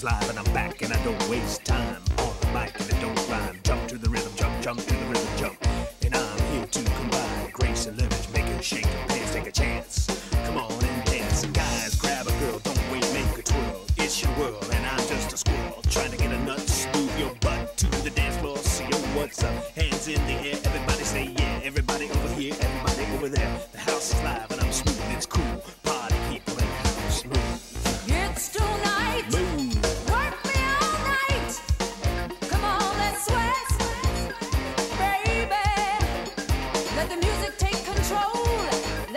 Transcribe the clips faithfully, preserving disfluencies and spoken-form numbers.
live and I'm back and I don't waste time on the mic and it don't rhyme. Jump to the rhythm, jump, jump to the rhythm, jump. And I'm here to combine grace and leverage, make it shake your pants, take a chance. Come on and dance. Guys, grab a girl, don't wait, make a twirl. It's your world and I'm just a squirrel trying to get a nut, move your butt to the dance floor. See yo, what's up? Hands in the air, everybody say yeah. Everybody over here, everybody over there. The house is live and I'm smooth, it's cool. Party people in the house, smooth. It's tonight. Move. Work me all night. Come on, let's sweat, baby. Let the music take control.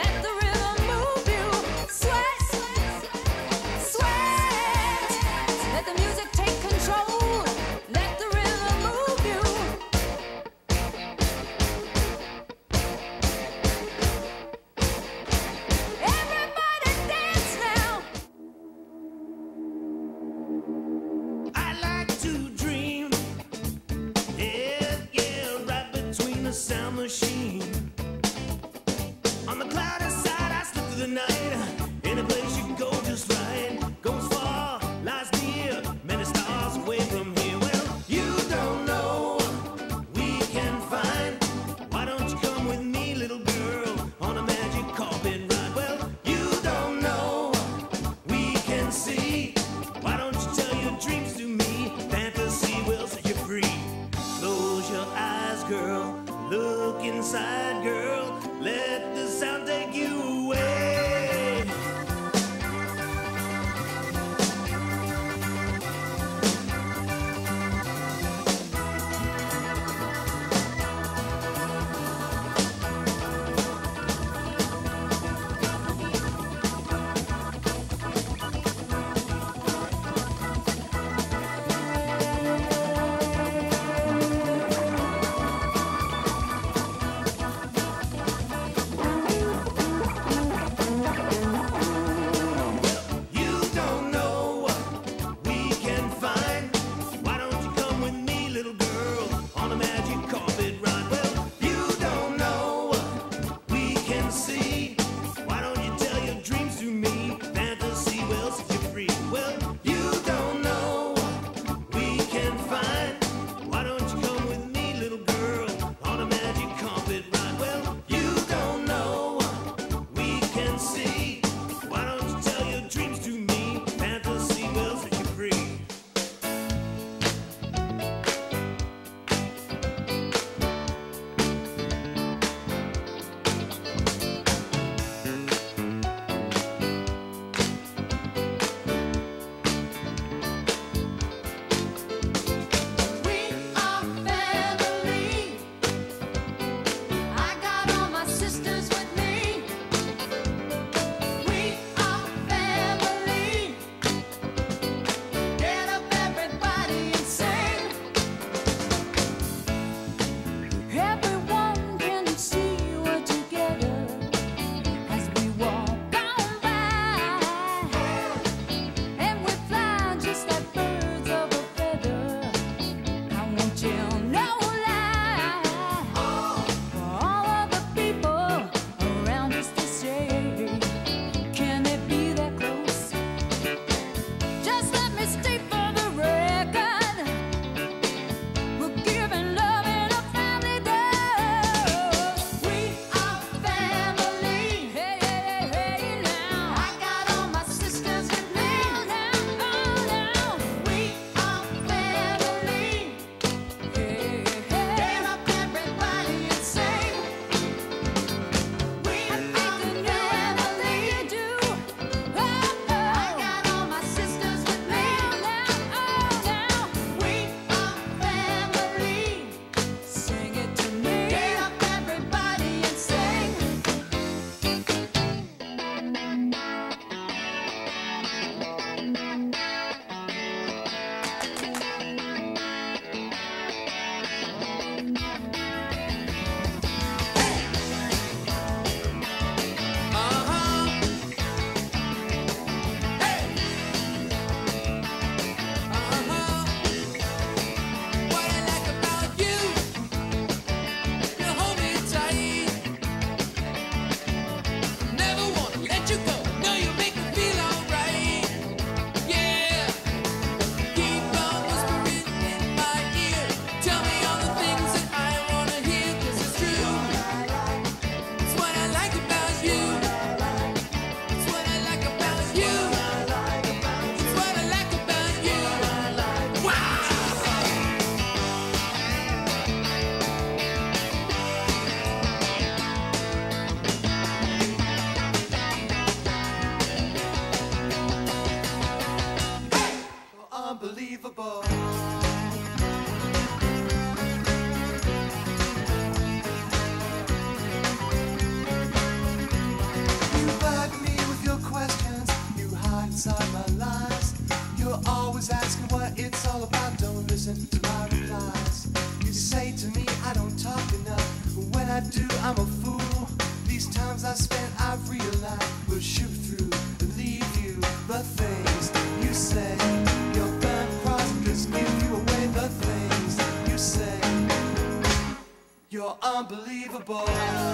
unbelievable.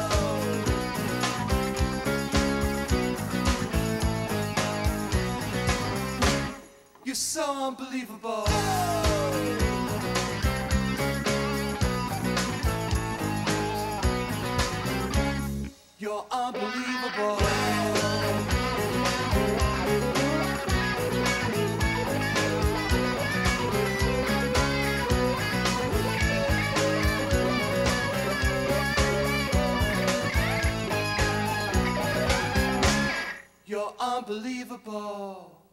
You're so unbelievable. You're unbelievable. You're unbelievable.